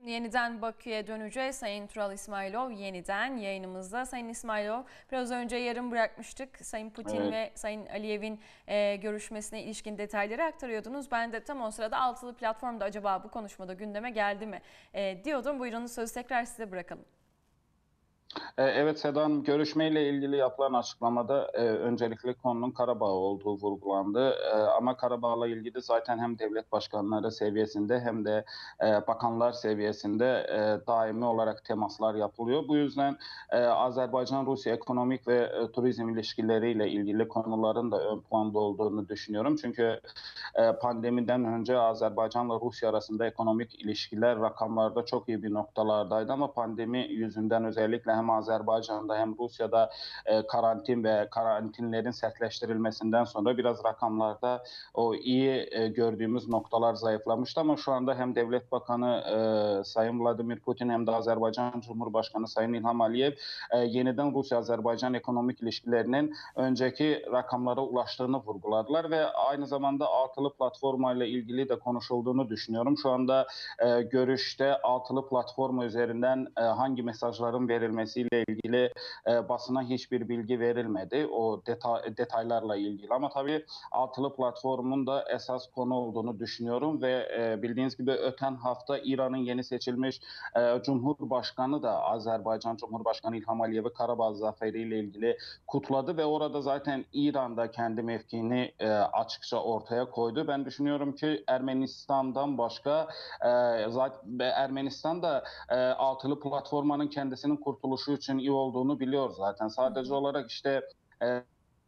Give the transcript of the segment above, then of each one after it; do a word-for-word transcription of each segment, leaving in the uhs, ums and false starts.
Yeniden Bakü'ye döneceğiz. Sayın Tural İsmailov yeniden yayınımızda. Sayın İsmailov, biraz önce yarım bırakmıştık. Sayın Putin Evet. ve Sayın Aliyev'in e, görüşmesine ilişkin detayları aktarıyordunuz. Ben de tam o sırada altılı platformda acaba bu konuşmada gündeme geldi mi e, diyordum. Buyurun, sözü tekrar size bırakalım. E, Evet Seda Hanım, görüşmeyle ilgili yapılan açıklamada e, öncelikle konunun Karabağ olduğu vurgulandı. E, ama Karabağ'la ilgili zaten hem devlet başkanları seviyesinde hem de e, bakanlar seviyesinde e, daimi olarak temaslar yapılıyor. Bu yüzden e, Azerbaycan-Rusya ekonomik ve e, turizm ilişkileriyle ilgili konuların da ön planda olduğunu düşünüyorum. Çünkü e, pandemiden önce Azerbaycan'la Rusya arasında ekonomik ilişkiler rakamlarda çok iyi bir noktalardaydı ama pandemi yüzünden özellikle hem Azerbaycan'da hem Rusya'da e, karantin ve karantinlerin sertleştirilmesinden sonra biraz rakamlarda o iyi e, gördüğümüz noktalar zayıflamıştı ama şu anda hem Devlet Bakanı e, Sayın Vladimir Putin hem de Azerbaycan Cumhurbaşkanı Sayın İlham Aliyev e, yeniden Rusya-Azerbaycan ekonomik ilişkilerinin önceki rakamlara ulaştığını vurguladılar ve aynı zamanda altılı platforma ile ilgili de konuşulduğunu düşünüyorum. Şu anda e, görüşte altılı platforma üzerinden e, hangi mesajların verilmesiyle ilgili e, basına hiçbir bilgi verilmedi. O deta detaylarla ilgili ama tabii altılı platformun da esas konu olduğunu düşünüyorum ve e, bildiğiniz gibi öten hafta İran'ın yeni seçilmiş e, Cumhurbaşkanı da Azerbaycan Cumhurbaşkanı İlham Aliyev'i Karabağ zaferiyle ilgili kutladı ve orada zaten İran'da kendi mevkini e, açıkça ortaya koydu. Ben düşünüyorum ki Ermenistan'dan başka e, zaten Ermenistan da e, altılı platformanın kendisinin kurtuluşu için iyi olduğunu biliyor zaten. Hı Sadece hı. olarak işte e,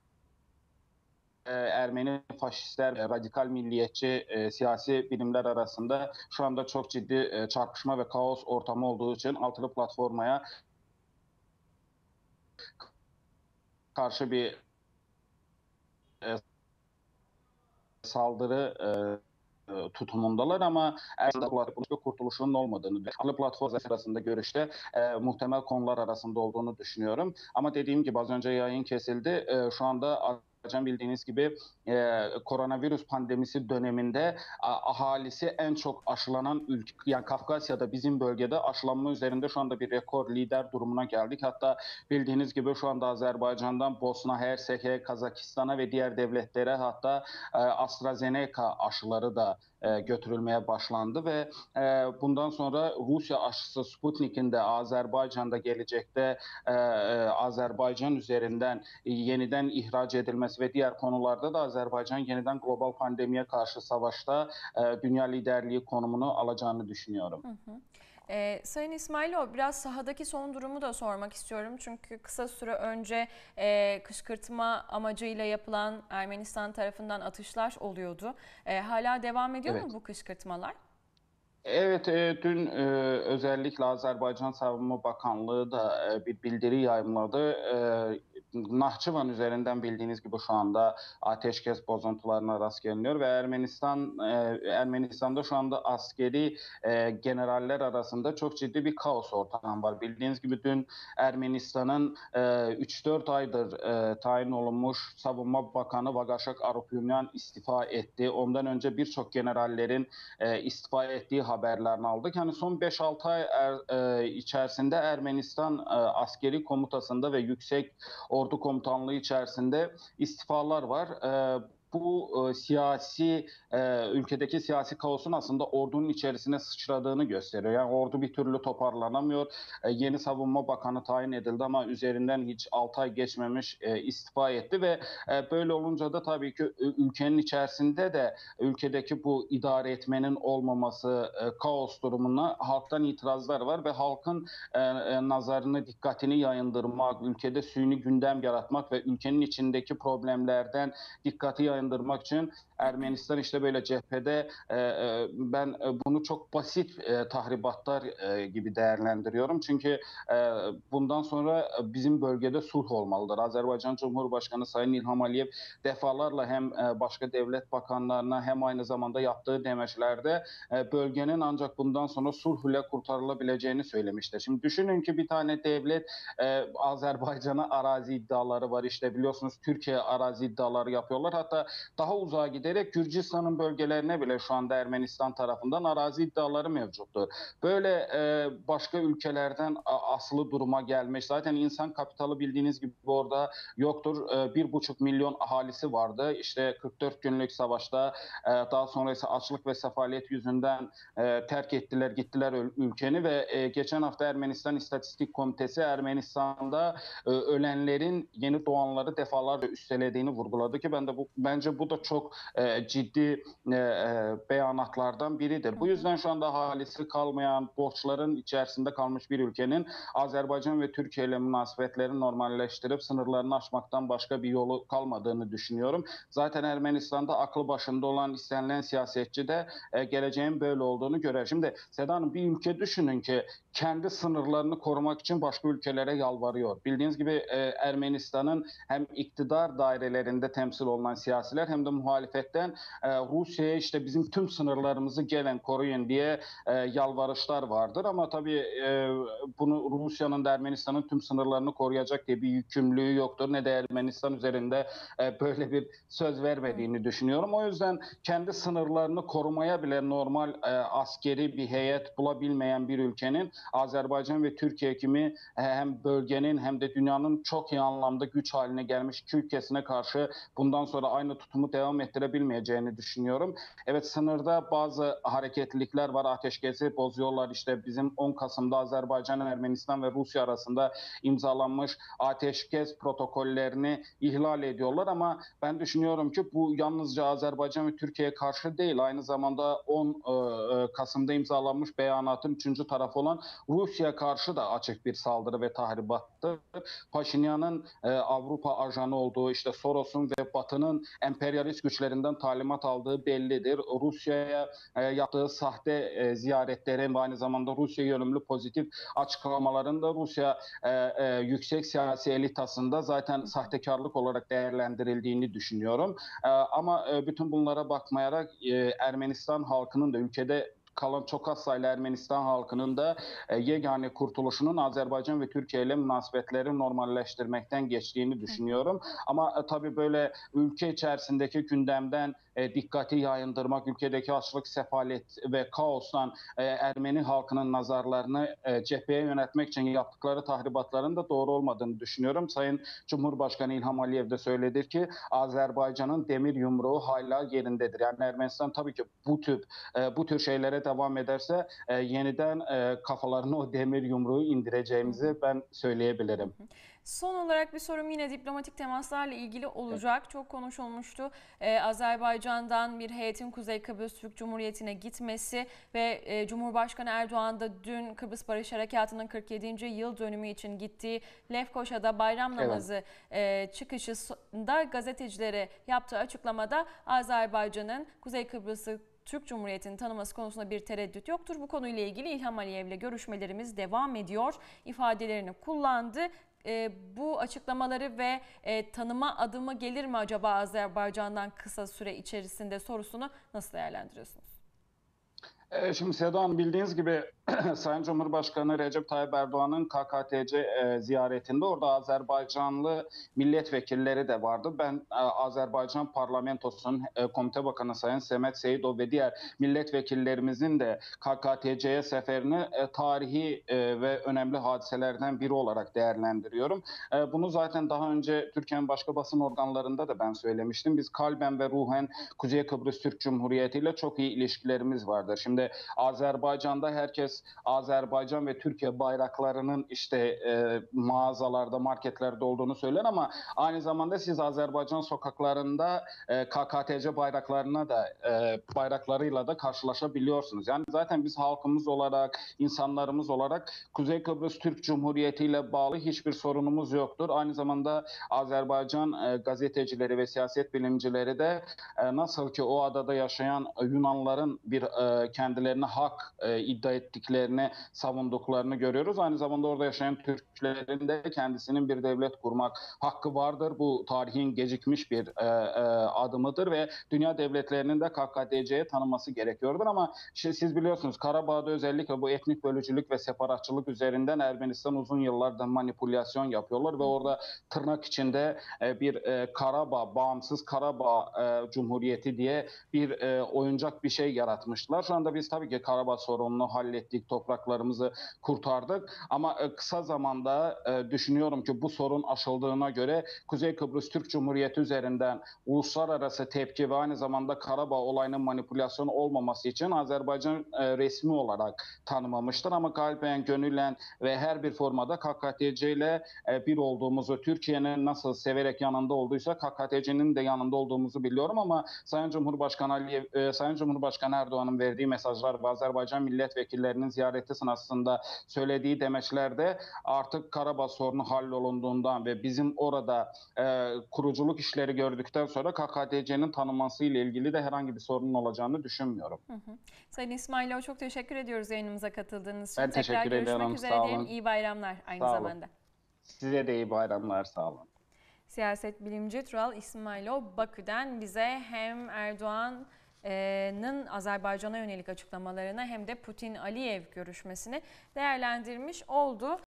Ermeni faşistler, radikal milliyetçi e, siyasi bilimler arasında şu anda çok ciddi e, çarpışma ve kaos ortamı olduğu için altılı platformaya karşı bir e, saldırı e, tutumundalar ama aslında kurtuluşunun olmadığını, ana platform arasında görüşte e, muhtemel konular arasında olduğunu düşünüyorum. Ama dediğim gibi az önce yayın kesildi. E, şu anda Azerbaycan bildiğiniz gibi e, koronavirüs pandemisi döneminde a, ahalisi en çok aşılanan ülke, yani Kafkasya'da bizim bölgede aşılanma üzerinde şu anda bir rekor lider durumuna geldik. Hatta bildiğiniz gibi şu anda Azerbaycan'dan Bosna Hersek'e, Kazakistan'a ve diğer devletlere hatta e, AstraZeneca aşıları da e, götürülmeye başlandı ve e, bundan sonra Rusya aşısı Sputnik'in de Azerbaycan'da gelecekte e, e, Azerbaycan üzerinden yeniden ihraç edilmesi ve diğer konularda da Azerbaycan yeniden global pandemiye karşı savaşta e, dünya liderliği konumunu alacağını düşünüyorum. Hı hı. Ee, Sayın İsmailov, biraz sahadaki son durumu da sormak istiyorum. Çünkü kısa süre önce e, kışkırtma amacıyla yapılan Ermenistan tarafından atışlar oluyordu. E, hala devam ediyor mu Evet. bu kışkırtmalar? Evet, e, dün e, özellikle Azerbaycan Savunma Bakanlığı da e, bir bildiri yayımladı. E, Nahçıvan üzerinden bildiğiniz gibi şu anda ateşkes bozuntularına rast geliniyor ve Ermenistan e, Ermenistan'da şu anda askeri e, generaller arasında çok ciddi bir kaos ortamı var. Bildiğiniz gibi dün Ermenistan'ın e, üç dört aydır e, tayin olunmuş Savunma Bakanı Vagaşak Arutyunyan istifa etti. Ondan önce birçok generallerin e, istifa ettiği haberlerini aldık. Yani son beş altı ay er, e, içerisinde Ermenistan e, askeri komutasında ve yüksek ordu komutanlığı içerisinde istifalar var. E, bu e, siyasi e, ülkedeki siyasi kaosun aslında ordunun içerisine sıçradığını gösteriyor. Yani ordu bir türlü toparlanamıyor. E, yeni savunma bakanı tayin edildi ama üzerinden hiç altı ay geçmemiş e, istifa etti ve e, böyle olunca da tabii ki ülkenin içerisinde de ülkedeki bu idare etmenin olmaması, e, kaos durumuna halktan itirazlar var ve halkın e, e, nazarını, dikkatini yayındırmak, ülkede suni gündem yaratmak ve ülkenin içindeki problemlerden dikkati yayındırmak için Ermenistan işte böyle cephede e, e, ben e, bunu çok basit e, tahribatlar e, gibi değerlendiriyorum. Çünkü e, bundan sonra bizim bölgede sulh olmalıdır. Azerbaycan Cumhurbaşkanı Sayın İlham Aliyev defalarla hem e, başka devlet bakanlarına hem aynı zamanda yaptığı demeçlerde e, bölgenin ancak bundan sonra sulh ile kurtarılabileceğini söylemiştir. Şimdi düşünün ki bir tane devlet e, Azerbaycan'a arazi iddiaları var. İşte biliyorsunuz Türkiye arazi iddiaları yapıyorlar. Hatta daha uzağa giderek Gürcistan'ın bölgelerine bile şu anda Ermenistan tarafından arazi iddiaları mevcuttur. Böyle e, başka ülkelerden asılı duruma gelmiş. Zaten insan kapitalı bildiğiniz gibi orada yoktur. E, bir buçuk milyon ahalisi vardı. İşte kırk dört günlük savaşta e, daha sonra ise açlık ve sefalet yüzünden e, terk ettiler, gittiler ülkeni ve e, geçen hafta Ermenistan İstatistik Komitesi Ermenistan'da e, ölenlerin yeni doğanları defalarca üstelediğini vurguladı ki ben de bu bence bu da çok e, ciddi e, e, beyanatlardan biridir. Bu yüzden şu anda ahalisi kalmayan, borçların içerisinde kalmış bir ülkenin Azerbaycan ve Türkiye ile münasebetlerini normalleştirip sınırlarını aşmaktan başka bir yolu kalmadığını düşünüyorum. Zaten Ermenistan'da aklı başında olan istenilen siyasetçi de e, geleceğin böyle olduğunu görer. Şimdi Seda Hanım, bir ülke düşünün ki kendi sınırlarını korumak için başka ülkelere yalvarıyor. Bildiğiniz gibi e, Ermenistan'ın hem iktidar dairelerinde temsil olunan siyasiler hem de muhalefetten e, Rusya'ya işte bizim tüm sınırlarımızı gelin koruyun diye e, yalvarışlar vardır. Ama tabii e, bunu Rusya'nın da Ermenistan'ın tüm sınırlarını koruyacak diye bir yükümlülüğü yoktur. Ne de Ermenistan üzerinde e, böyle bir söz vermediğini düşünüyorum. O yüzden kendi sınırlarını korumaya bile normal e, askeri bir heyet bulabilmeyen bir ülkenin Azerbaycan ve Türkiye gibi hem bölgenin hem de dünyanın çok iyi anlamda güç haline gelmiş iki ülkesine karşı bundan sonra aynı tutumu devam ettirebilmeyeceğini düşünüyorum. Evet, sınırda bazı hareketlilikler var, ateşkesi bozuyorlar. İşte bizim on Kasım'da Azerbaycan, Ermenistan ve Rusya arasında imzalanmış ateşkes protokollerini ihlal ediyorlar ama ben düşünüyorum ki bu yalnızca Azerbaycan ve Türkiye'ye karşı değil, aynı zamanda on Kasım'da imzalanmış beyanatın üçüncü tarafı olan Rusya karşı da açık bir saldırı ve tahribattır. Paşinyan'ın e, Avrupa ajanı olduğu, işte Soros'un ve Batı'nın emperyalist güçlerinden talimat aldığı bellidir. Rusya'ya e, yaptığı sahte e, ziyaretlerin ve aynı zamanda Rusya yönümlü pozitif açıklamaların da Rusya e, e, yüksek siyasi elitasında zaten sahtekarlık olarak değerlendirildiğini düşünüyorum. E, ama e, bütün bunlara bakmayarak e, Ermenistan halkının da ülkede kalan çok az sayılı Ermenistan halkının da e, yegane kurtuluşunun Azerbaycan ve Türkiye ile münasebetleri normalleştirmekten geçtiğini düşünüyorum. Ama e, tabii böyle ülke içerisindeki gündemden e, dikkati yayındırmak, ülkedeki açlık, sefalet ve kaostan e, Ermeni halkının nazarlarını e, cepheye yönetmek için yaptıkları tahribatların da doğru olmadığını düşünüyorum. Sayın Cumhurbaşkanı İlham Aliyev de söyledi ki Azerbaycan'ın demir yumruğu hala yerindedir. Yani Ermenistan tabii ki bu tür e, bu tür şeylere devam ederse e, yeniden e, kafalarına o demir yumruğu indireceğimizi ben söyleyebilirim. Son olarak bir sorum yine diplomatik temaslarla ilgili olacak. Çok konuşulmuştu. Ee, Azerbaycan'dan bir heyetin Kuzey Kıbrıs Türk Cumhuriyeti'ne gitmesi ve e, Cumhurbaşkanı Erdoğan da dün Kıbrıs Barış Harekatı'nın kırk yedinci yıl dönümü için gittiği Lefkoşa'da bayram namazı evet. e, çıkışında gazetecilere yaptığı açıklamada Azerbaycan'ın Kuzey Kıbrıs'ı Türk Cumhuriyeti'nin tanıması konusunda bir tereddüt yoktur. Bu konuyla ilgili İlham Aliyev'le görüşmelerimiz devam ediyor ifadelerini kullandı. E, bu açıklamaları ve e, tanıma adımı gelir mi acaba Azerbaycan'dan kısa süre içerisinde sorusunu nasıl değerlendiriyorsunuz? Şimdi Seda Hanım, bildiğiniz gibi Sayın Cumhurbaşkanı Recep Tayyip Erdoğan'ın K K T C e, ziyaretinde orada Azerbaycanlı milletvekilleri de vardı. Ben e, Azerbaycan Parlamentosu'nun e, Komite Bakanı Sayın Semet Seyidov ve diğer milletvekillerimizin de K K T C'ye seferini e, tarihi e, ve önemli hadiselerden biri olarak değerlendiriyorum. E, bunu zaten daha önce Türkiye'nin başka basın organlarında da ben söylemiştim. Biz kalben ve ruhen Kuzey Kıbrıs Türk Cumhuriyeti ile çok iyi ilişkilerimiz vardır. Şimdi Azerbaycan'da herkes Azerbaycan ve Türkiye bayraklarının işte e, mağazalarda, marketlerde olduğunu söyler ama aynı zamanda siz Azerbaycan sokaklarında e, K K T C bayraklarına da e, bayraklarıyla da karşılaşabiliyorsunuz. Yani zaten biz halkımız olarak, insanlarımız olarak Kuzey Kıbrıs Türk Cumhuriyeti ile bağlı hiçbir sorunumuz yoktur. Aynı zamanda Azerbaycan e, gazetecileri ve siyaset bilimcileri de e, nasıl ki o adada yaşayan Yunanların bir e, kendi kendilerine hak e, iddia ettiklerini savunduklarını görüyoruz. Aynı zamanda orada yaşayan Türklerin de kendisinin bir devlet kurmak hakkı vardır. Bu tarihin gecikmiş bir e, e, adımıdır ve dünya devletlerinin de K K T C'ye tanınması gerekiyordur. Ama işte siz biliyorsunuz Karabağ'da özellikle bu etnik bölücülük ve separatçılık üzerinden Ermenistan uzun yıllardır manipülasyon yapıyorlar ve orada tırnak içinde e, bir e, Karabağ, bağımsız Karabağ e, Cumhuriyeti diye bir e, oyuncak bir şey yaratmışlar. Şu anda biz tabii ki Karabağ sorununu hallettik, topraklarımızı kurtardık ama e, kısa zamanda e, düşünüyorum ki bu sorun aşıldığına göre Kuzey Kıbrıs Türk Cumhuriyeti üzerinden uluslararası tepki ve aynı zamanda Karabağ olayının manipülasyon olmaması için Azerbaycan e, resmi olarak tanımamıştır. Ama kalben, gönülen ve her bir formada K K T C ile e, bir olduğumuzu, Türkiye'nin nasıl severek yanında olduysa K K T C'nin de yanında olduğumuzu biliyorum ama Sayın Cumhurbaşkanı Aliyev, e, Sayın Cumhurbaşkanı Erdoğan'ın verdiği mesajlar ve Azerbaycan milletvekillerinin ziyareti sırasında söylediği demeçlerde artık Karabağ sorunu hallolunduğundan ve bizim orada e, kuruculuk işleri gördükten sonra K K T C'nin tanınması ile ilgili de herhangi bir sorunun olacağını düşünmüyorum. Hı hı. Sayın İsmailov, çok teşekkür ediyoruz yayınımıza katıldığınız için. Ben Tekrar teşekkür görüşmek ederim. üzere Sağ diyelim. olun. İyi bayramlar aynı Sağ olun. zamanda. Size de iyi bayramlar. Sağ olun. Siyaset bilimci Tural İsmailov Bakü'den bize hem Erdoğan'ın Azerbaycan'a yönelik açıklamalarını hem de Putin-Aliyev görüşmesini değerlendirmiş oldu.